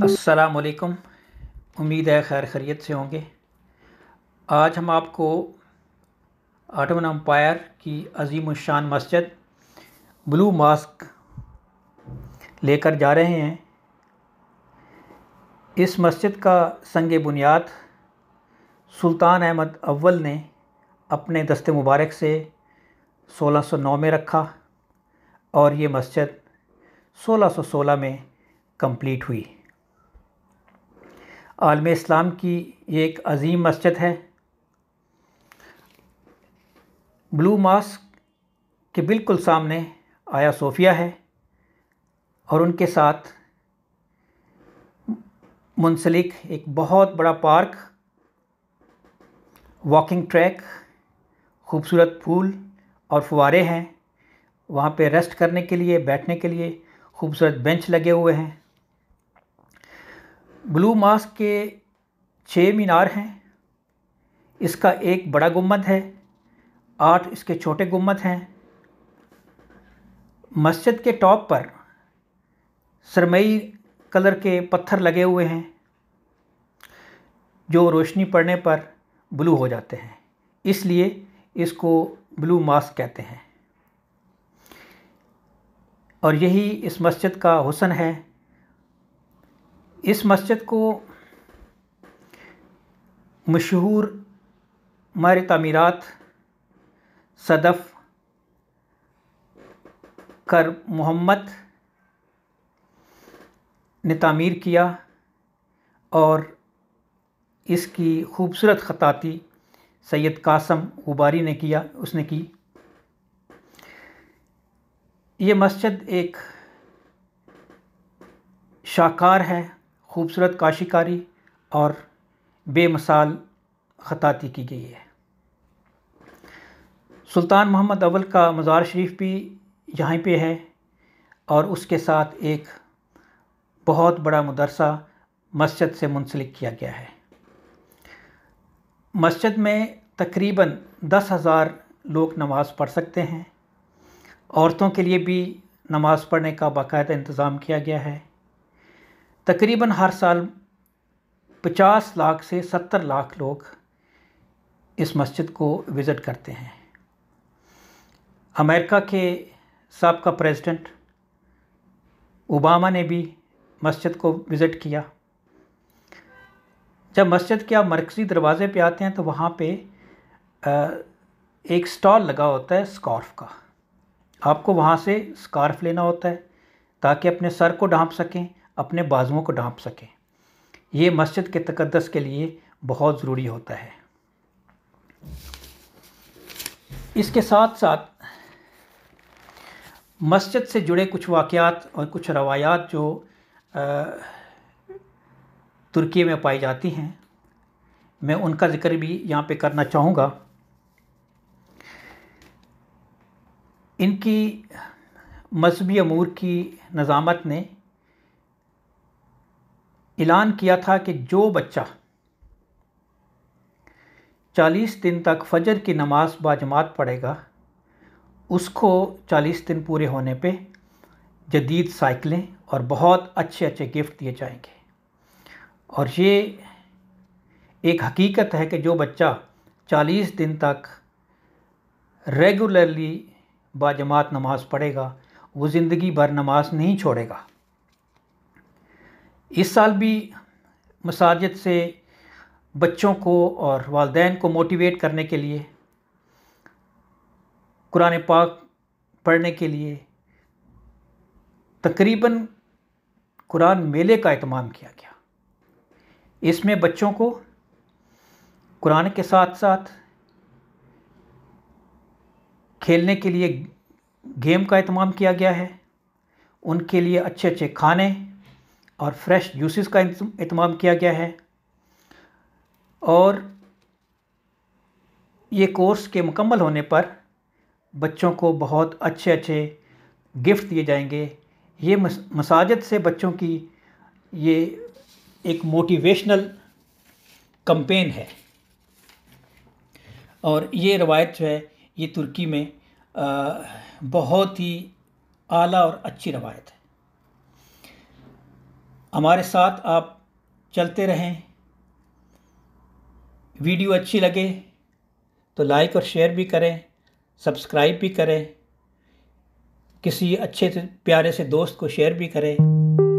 अस्सलामुअलैकुम। उम्मीद है खैर खैरियत से होंगे। आज हम आपको ऑटोमन एम्पायर की अज़ीमुश्शान मस्जिद ब्लू मॉस्क लेकर जा रहे हैं। इस मस्जिद का संग बुनियाद सुल्तान अहमद अव्वल ने अपने दस्ते मुबारक से 1609 में रखा और ये मस्जिद 1616 में कंप्लीट हुई। आलम इस्लाम की ये एक अज़ीम मस्जिद है। ब्लू मॉस्क के बिल्कुल सामने आया सोफिया है और उनके साथ मुंसलिक एक बहुत बड़ा पार्क, वॉकिंग ट्रैक, खूबसूरत फूल और फुवारे हैं। वहाँ पे रेस्ट करने के लिए, बैठने के लिए खूबसूरत बेंच लगे हुए हैं। ब्लू मॉस्क के 6 मीनार हैं। इसका एक बड़ा गुम्बद है, 8 इसके छोटे गुम्बद हैं। मस्जिद के टॉप पर सरमई कलर के पत्थर लगे हुए हैं जो रोशनी पड़ने पर ब्लू हो जाते हैं, इसलिए इसको ब्लू मॉस्क कहते हैं। और यही इस मस्जिद का हुस्न है। इस मस्जिद को मशहूर माहिर तामीरात सदफ़ कर मोहम्मद ने तामीर किया और इसकी खूबसूरत ख़ताती सैयद कासम गुबारी ने की। ये मस्जिद एक शाहकार है, खूबसूरत काशीकारी और बेमिसाल ख़ताती की गई है। सुल्तान मोहम्मद अव्वल का मज़ार शरीफ भी यहाँ पे है और उसके साथ एक बहुत बड़ा मदरसा मस्जिद से मुंसलिक किया गया है। मस्जिद में तकरीबन 10,000 लोग नमाज़ पढ़ सकते हैं। औरतों के लिए भी नमाज़ पढ़ने का बाकायदा इंतज़ाम किया गया है। तकरीबन हर साल 50 लाख से 70 लाख लोग इस मस्जिद को विज़िट करते हैं। अमेरिका के साबका प्रेसिडेंट ओबामा ने भी मस्जिद को विज़िट किया। जब मस्जिद के आप मरकज़ी दरवाज़े पे आते हैं तो वहाँ पे एक स्टॉल लगा होता है स्कार्फ़ का। आपको वहाँ से स्कार्फ़ लेना होता है ताकि अपने सर को ढाँप सकें, अपने बाजुओं को ढाँप सकें। ये मस्जिद के तक़द्दुस के लिए बहुत ज़रूरी होता है। इसके साथ साथ मस्जिद से जुड़े कुछ वाक़यात और कुछ रवायात जो तुर्की में पाई जाती हैं, मैं उनका ज़िक्र भी यहाँ पे करना चाहूँगा। इनकी मजहबी अमूर की नज़ामत ने ऐलान किया था कि जो बच्चा 40 दिन तक फ़जर की नमाज बाजमात पढ़ेगा उसको 40 दिन पूरे होने पे जदीद साइकिलें और बहुत अच्छे अच्छे गिफ्ट दिए जाएंगे। और ये एक हकीकत है कि जो बच्चा 40 दिन तक रेगुलरली बाजमात नमाज पढ़ेगा वो ज़िंदगी भर नमाज नहीं छोड़ेगा। इस साल भी मसाजिद से बच्चों को और वालिदैन को मोटिवेट करने के लिए कुरान पाक पढ़ने के लिए तकरीबन कुरान मेले का एहतमाम किया गया। इसमें बच्चों को कुरान के साथ साथ खेलने के लिए गेम का एहतमाम किया गया है। उनके लिए अच्छे अच्छे खाने और फ्रेश जूसेस का एहतमाम किया गया है। और ये कोर्स के मुकम्मल होने पर बच्चों को बहुत अच्छे अच्छे गिफ्ट दिए जाएंगे। ये मसाजिद से बच्चों की ये एक मोटिवेशनल कैंपेन है और ये रवायत जो है ये तुर्की में बहुत ही आला और अच्छी रवायत है। हमारे साथ आप चलते रहें। वीडियो अच्छी लगे तो लाइक और शेयर भी करें, सब्सक्राइब भी करें, किसी अच्छे से प्यारे से दोस्त को शेयर भी करें।